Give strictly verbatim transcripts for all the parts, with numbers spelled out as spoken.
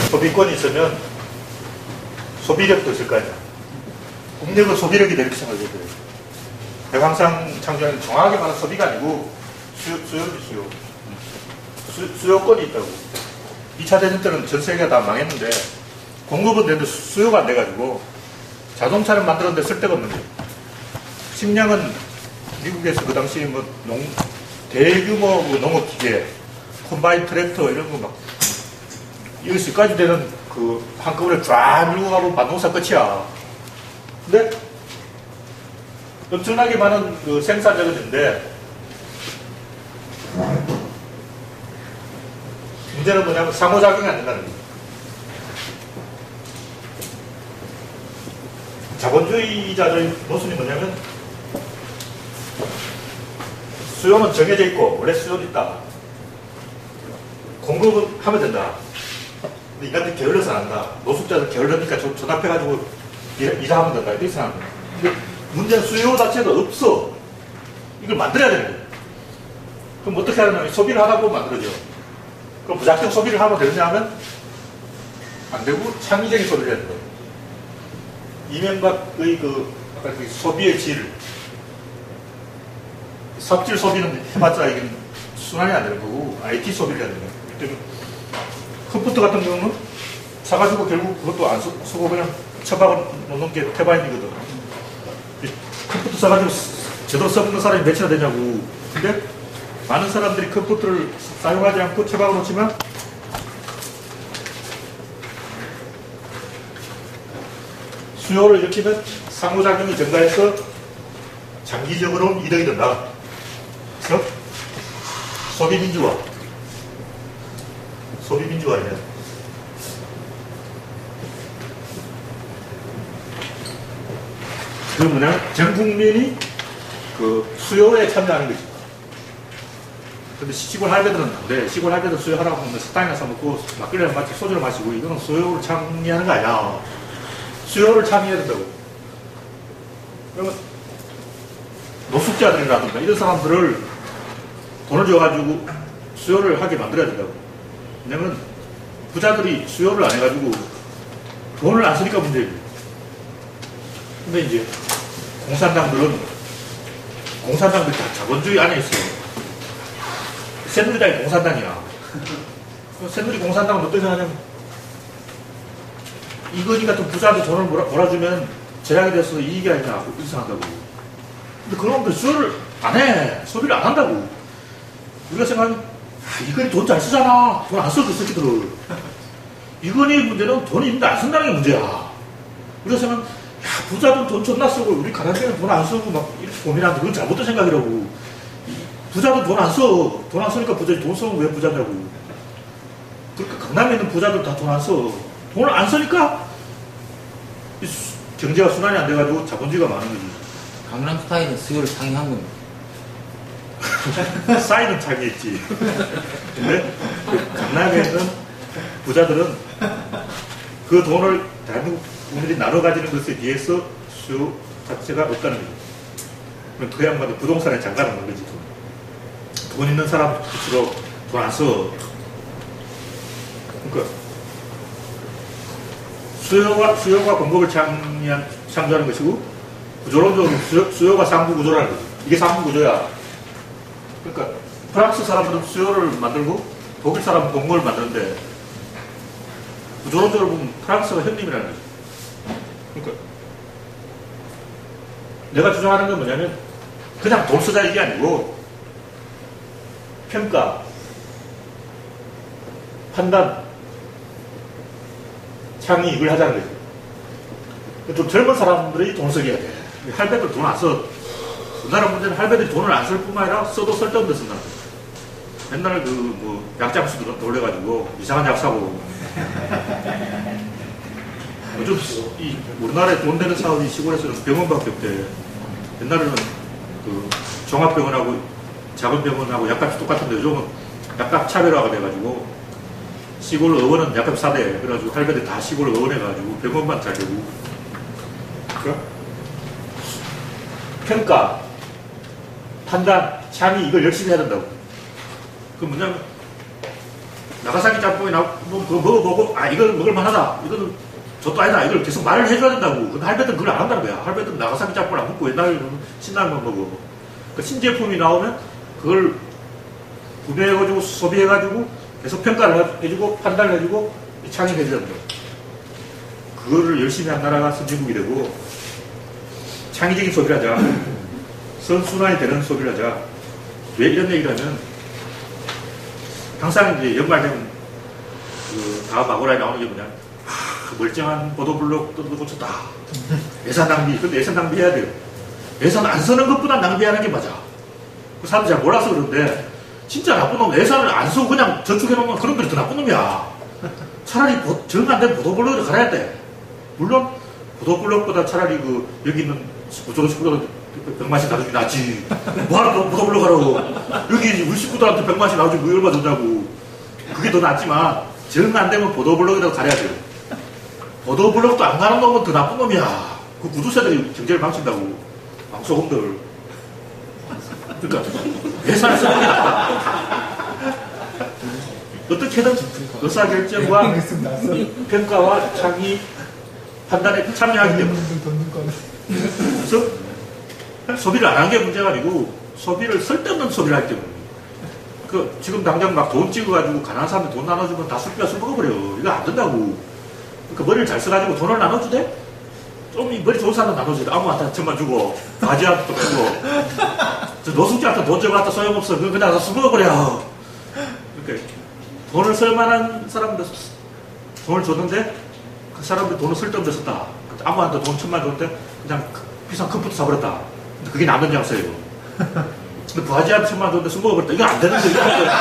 소비권이 있으면 소비력도 있을 거 아니야. 국력은 소비력이 되는 생각을 해야 돼요. 대황상 창조하는 정확하게 말하는 소비가 아니고 수요, 수요지 수요. 수, 수요권이 있다고. 이 차 대전 때는 전 세계가 다 망했는데 공급은 되는데 수요가 안 돼가지고 자동차를 만들었는데 쓸데가 없는 거예요. 식량은 미국에서 그 당시 뭐 농, 대규모 그 농업기계, 콤바인 트랙터 이런 거 막 여기까지 되는 그 한꺼번에 쫙 밀고 가면 반농사 끝이야. 근데 엄청나게 많은 그 생산자가 있는데 문제는 뭐냐면 상호작용이 안 된다는 거예요. 자본주의자의 모순이 뭐냐면 수요는 정해져 있고 원래 수요는 있다. 공급은 하면 된다. 근데 인간들이 게을러서 안 한다. 노숙자들 게을르니까 좀 전압해가지고 일하면 된다. 이렇게 생각합니다. 근데 문제는 수요 자체가 없어. 이걸 만들어야 되는 거예요. 그럼 어떻게 하냐면 소비를 하다 보면 만들어져. 그럼 무작정 소비를 하면 되느냐 하면 안 되고 창의적인 소비를 해야 된다. 이명박의 그, 아까 그 소비의 질. 삽질 소비는 해봤자 이게 순환이 안 되는 거고, 아이티 소비를 해야 되는 거예요. 컴퓨터 같은 경우는 사가지고 결국 그것도 안 쓰, 쓰고 그냥 처박아 놓는 게 태반이거든. 컴퓨터 사가지고 제대로 써먹는 사람이 몇이나 되냐고. 근데 많은 사람들이 컴퓨터를 사용하지 않고 처박아 놓지만 수요를 일으키면 상호작용이 증가해서 장기적으로 이득이 된다. 그래서 소비민주화. 소비민주화이네. 그 뭐냐면 전 국민이 그 수요에 참여하는 거지. 근데 시골 할배들은 안 돼. 시골 할배들 수요하라고 하면 스타일이나 사먹고 막걸리를 마시고 소주를 마시고 이거는 수요를 참여하는 거 아니야. 수요를 참여해야 된다고. 그러면 노숙자들이라든가 이런 사람들을 돈을 줘가지고 수요를 하게 만들어야 된다고. 왜냐면 부자들이 수요를 안 해가지고 돈을 안 쓰니까 문제예요. 근데 이제 공산당들은 공산당들이 다 자본주의 안에 있어요. 새누리당이 공산당이야. 새누리 공산당은 어떻게 생각하냐면 이건희 같은 부자한테 돈을 몰아, 몰아주면 제약이 돼서 이익이 아니냐 이렇게 생각한다고. 근데 그런 놈들 수요를 안 해. 소비를 안 한다고. 우리가 생각하면 아, 이건희 돈 잘 쓰잖아. 돈 안 써 그 새끼들을. 이건희 문제는 돈이 있는데 안 쓴다는 게 문제야. 우리가 생각하면 야, 부자들 돈 존나 쓰고 우리 가난뱅이는 돈 안 쓰고 막 이렇게 고민하는데 그건 잘못된 생각이라고. 부자들 돈 안 써. 돈 안 쓰니까 부자지. 돈 쓰면 왜 부자냐고. 그러니까 강남에 있는 부자들 다 돈 안 써. 돈을 안 쓰니까 경제가 순환이 안 돼가지고 자본주의가 많은 거지. 강남 스타일은 수요를 창의한 겁니다. 싸이는 창의했지. 근데 그 강남에 있는 부자들은 그 돈을 대한민국 국민들이 나눠 가지는 것에 비해서 수요 자체가 없다는 거죠. 그럼 그 양반도 부동산에 장가는 건 거지. 돈. 돈 있는 사람 주로 돈 안 써. 그러니까 수요가, 수요가 공급을 창의한, 창조하는 것이고, 구조론적으로 수요, 수요가 상부 구조라는 거지. 이게 상부 구조야. 그러니까, 프랑스 사람들은 수요를 만들고, 독일 사람은 공급을 만드는데, 구조론적으로 보면 프랑스가 형님이라는 거지. 그러니까, 내가 주장하는 건 뭐냐면, 그냥 돈 쓰자 이게 아니고, 평가, 판단, 창의 이걸 하자는 거죠. 좀 젊은 사람들이 돈 쓰게 해야 돼. 할배들 돈 안 써. 우리나라 문제는 할배들이 돈을 안 쓸 뿐만 아니라 써도 쓸데없는 데 쓴다. 맨날 그 뭐 약장수 놀래가지고 이상한 약 사고. 요즘 이 우리나라에 돈 되는 사업이 시골에서는 병원밖에 없대. 옛날에는 그 종합병원하고 작은 병원하고 약값이 똑같은데 요즘은 약값 차별화가 돼가지고 시골 의원은 약값 싸대. 그래가지고 할배들 다 시골 의원 해가지고 병원만 잘 되고. 그러니까 평가, 판단, 창의 이걸 열심히 해야 된다고. 그 뭐냐면 나가사키 짬뽕이 나오면 그거 먹어보고, 아, 이걸 먹을 만하다. 이거는 저도 아니다. 이걸 계속 말을 해줘야 된다고. 근데 할배들은 그걸 안 한다는 거야. 할배들은 나가사키 짬뽕을 안 먹고 옛날에는 신라면만 먹어. 그러니까 신제품이 나오면 그걸 구매해가지고 소비해가지고 계속 평가를 해주고 판단을 해주고 창의해주는 거야. 그거를 열심히 한 나라가 선진국이 되고 창의적인 소비를 하자. 선순환이 되는 소비를 하자. 왜 이런 얘기를 하면 항상 이제 연말되면 그 다음 아고라에 나오는 게 뭐냐. 아, 멀쩡한 보도블록 뜯어고쳤다. 예산 낭비. 근데 예산 낭비해야 돼요. 예산 안 쓰는 것보다 낭비하는 게 맞아. 그 사람들이 잘 몰라서 그러는데 진짜 나쁜 놈 예산을 안 쓰고 그냥 저축해놓으면 그런 분이 더 나쁜 놈이야. 차라리 정 안 된 보도블록을 갈아야 돼. 물론 보도블록보다 차라리 그 여기 있는 구조로 식구들 백만씩 나눠주기 낫지. 뭐하러 보도블록 하라고. 여기 우리 식구들한테 백만씩 나눠주고 뭐 얼마 준다고. 그게 더 낫지만 정 안 되면 보도블록이라고 가려야 돼요. 보도블록도 안 가는 놈은 더 나쁜 놈이야. 그 구두쇠들이 경제를 망친다고. 망소금들. 그러니까 예산을 쓰는 게 낫다. 어떻게든 의사결정과 평가와 창의 판단에 참여하기 때문에. 그래서 소비를 안 한 게 문제가 아니고 소비를 쓸데없는 소비를 하기 때문에. 그 지금 당장 막 돈 찍어가지고 가난한 사람들 돈 나눠주면 다 술 빼서 먹어버려. 이거 안 된다고. 그러니까 머리를 잘 써가지고 돈을 나눠주대? 좀 이 머리 좋은 사람 나눠주대. 아무한테 천만 주고 바지한테 또 주고 저 노숙자한테 돈 주고 갖다 소용없어. 그거 그냥 다 술 먹어버려. 그러니까 돈을 쓸만한 사람들 돈을 줬는데 그 사람들 돈을 쓸데없는 데 썼다. 아무한테 돈 천만 줬는데 그냥 비싼 컴퓨터 사버렸다. 근데 그게 남는 장사예요. 근데 부하지한테 천만 줬는데 술 먹어버렸다. 이거 안 되는 거예요.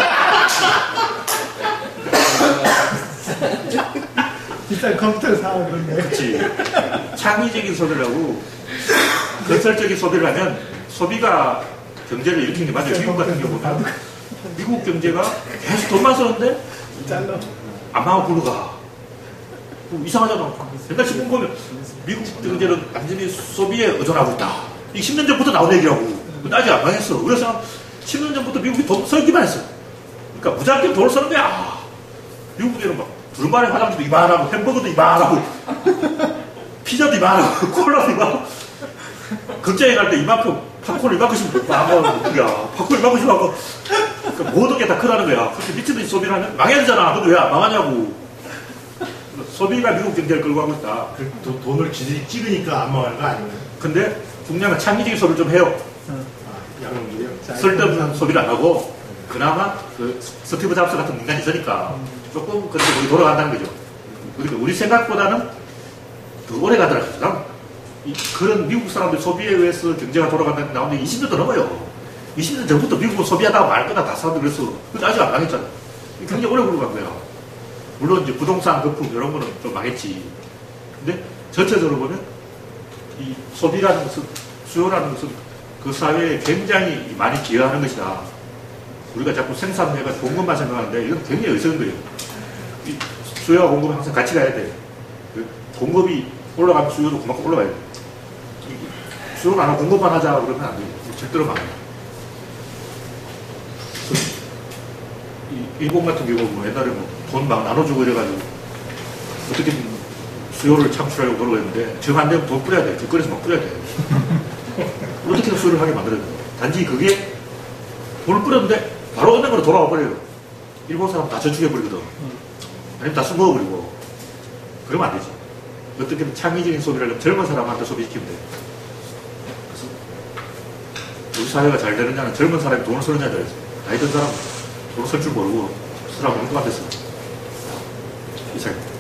비싼 컴퓨터를 사고 그런데. 그렇지. 창의적인 소비를 하고 건설적인 소비를 하면 소비가 경제를 일으키는 게 맞아요. 미국 같은 경우 보면 미국 경제가 계속 돈만 쓰는데 안 망하고 굴러가. 이상하잖아. 옛날 신문 보면 미국 경제는 완전히 소비에 의존하고 있다. 이 십 년 전부터 나온 얘기라고. 근데 아직 안 망했어. 그래서 십 년 전부터 미국이 돈 쓰기만 했어. 그러니까 무작정 돈을 쓰는 거야. 미국에는 막 두루마리 화장지도 이만하고 햄버거도 이만하고 피자도 이만하고 콜라도 이만하고 극장에 갈 때 이만큼 팝콘을 이만큼씩 망하고 야 팝콘 이만큼씩 하고 그러니까 모든 게 다 크다는 거야. 그렇게 미친듯이 소비를 하면 망해야 되잖아. 근데 왜 안 망하냐고. 소비가 미국 경제를 끌고 가고 있다. 그 도- 돈을 지들이 찍으니까 안 망하는 거 아니에요? 근데 중요한 창의적인 소비를 좀 해요. 아, 양용도요? 쓸데없는 소비를 안 하고 그나마 그 스티브 잡스 같은 인간이 있으니까 조금 그래도 거기 돌아간다는 거죠. 그러니까 우리 생각보다는 더 오래 가더라고요. 난 이- 그런 미국 사람들 소비에 의해서 경제가 돌아간다는 게 나온 지 이십 년도 넘어요. 이십 년 전부터 미국은 소비하다가 말 거다 다 사람들 그랬어. 근데 아직 안 망했잖아. 굉장히 오래 굴러간 거야. 물론 이제 부동산 거품 이런 거는 좀 망했지. 근데 전체적으로 보면 이 소비라는 것은 수요라는 것은 그 사회에 굉장히 많이 기여하는 것이다. 우리가 자꾸 생산해가지고 공급만 생각하는데 이건 굉장히 어리석은 거예요. 이 수요와 공급은 항상 같이 가야 돼. 그 공급이 올라가면 수요도 그만큼 올라가야 돼. 이 수요가 안 하고 공급만 하자 그러면 안 돼요. 절대로 망해요. 이 일본 같은 경우 뭐 옛날에 뭐 돈 막 나눠주고 이래가지고 어떻게든 수요를 창출하려고 노력했는데 정 안 되면 돈 뿌려야 돼. 길거리에서 막 뿌려야 돼. 어떻게든 수요를 하게 만들어야 돼. 단지 그게 돈을 뿌렸는데 바로 은행으로 돌아와 버려요. 일본 사람 다 저축해버리거든. 아니면 다 숨어버리고. 그러면 안 되지. 어떻게든 창의적인 소비를 하려면 젊은 사람한테 소비시키면 돼. 그래서 우리 사회가 잘 되느냐는 젊은 사람이 돈을 쓰느냐에 달렸어. 나이 든 사람 돈을 쓸 줄 모르고 쓰라고 엉뚱한 데서 이상.